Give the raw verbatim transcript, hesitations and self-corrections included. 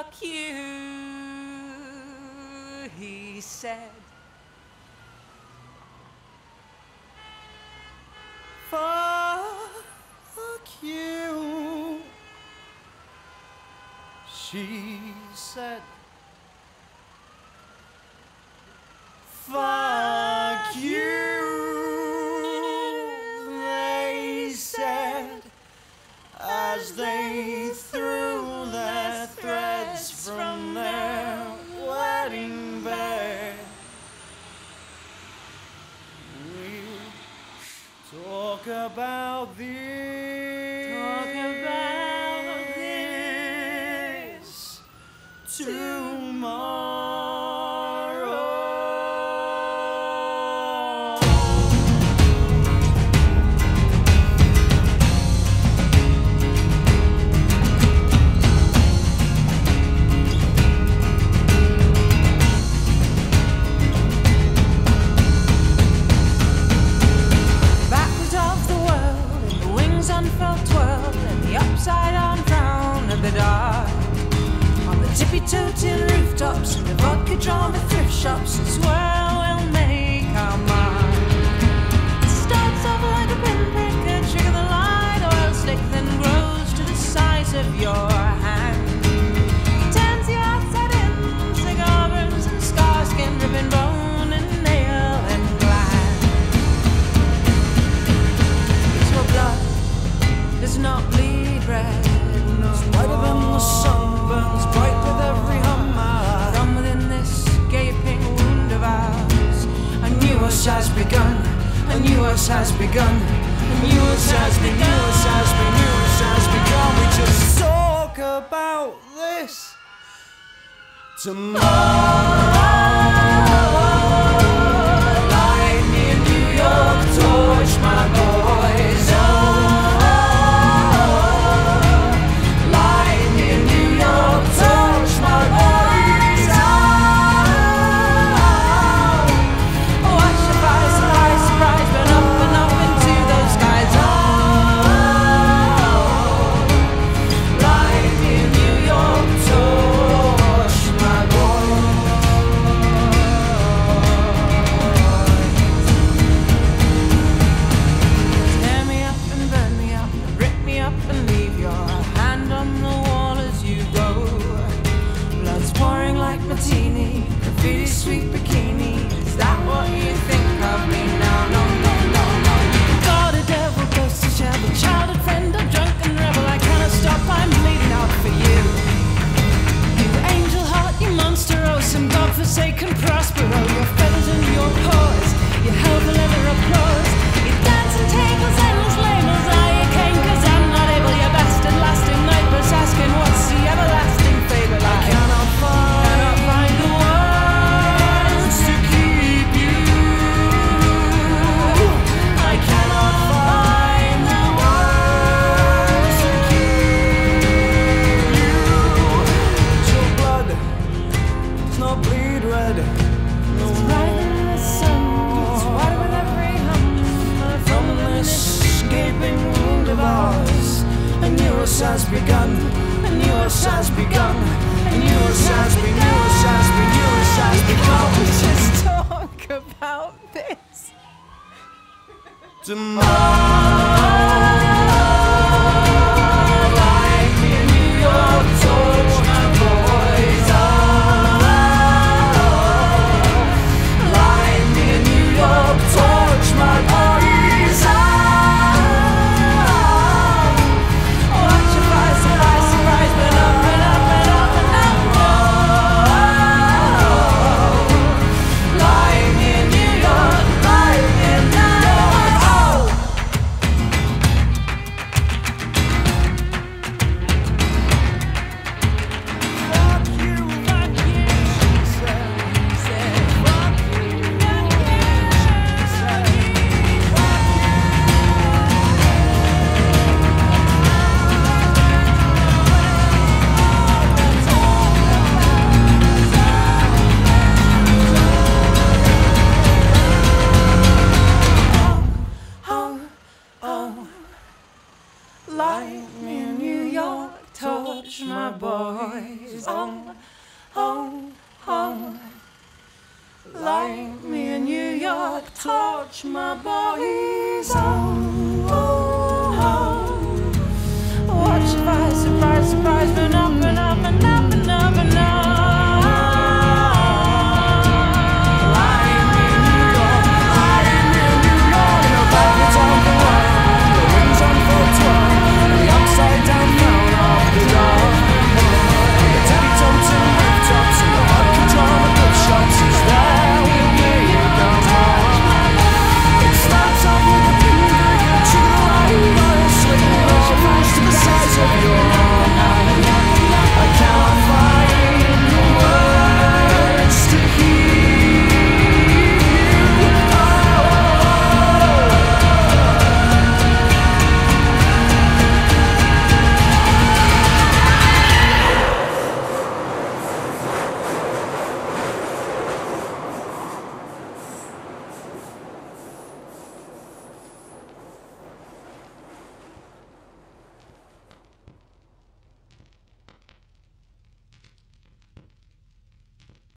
fuck you, he said. Fuck you, she said. Fuck you, they said, as they threw their threads from their wedding bed. We'll talk about this, Talk about this tomorrow. Tippy-toting rooftops and the vodka drama thrift shops as well will make our mind. It starts off like a pinprick, a trick of the light oil slick, then grows to the size of your hand. Turns the outside in, cigar burns and scar skin, ripping bone and nail and gland. Your blood does not bleed red, no. It's whiter than the sun, burns bright with every hummer. From within this gaping wound of ours, A new us has begun, a new us has begun, a new us has begun, new us has been, new us has begun. We just talk about this tomorrow. Light me a New York torch, my boys. Oh, light me a New York torch, my boys. oh, watch the fire, surprise, surprise, burn up and up into those skies. Oh, Light me a New York torch, my boys. tear me up and burn me up, rip me up and leave your hand on the wall as you go. Blood's pouring like martini, graffiti sweet bikini. Is that what you think of me now? No, no, no, no. You've got a devil close to share, the childhood friend, a drunken rebel. I cannot stop, I'm bleeding out for you. You angel heart, you monster, oh, some godforsaken Prospero. Your feathers and your paws, your hell for leather applause. You dancing tables, endless labels. Are you king? Cause I'm not able, you bastard lasting night was asking what's the everlasting fable. I Cannot find, cannot find the words to keep you. I cannot find the words to keep you. your blood does not bleed red. No Right in the sun, it's white with every hum. From this gaping wound of ours, a new us has begun, a new us has begun, a new us has been, new us has been, new us has begun. We just Talk about this. tomorrow. Light me a New York torch, my boys. Oh, light me a New York torch, my boys. Oh, watch your fire, surprise, surprise, burn up, burn up, burn up, burn up. Light me a New York, light me a New York. Oh, boys. Oh, oh, oh. Like me in New York, torch my boys. Oh, oh, oh. Watch if I surprise, surprise, been up and up and up.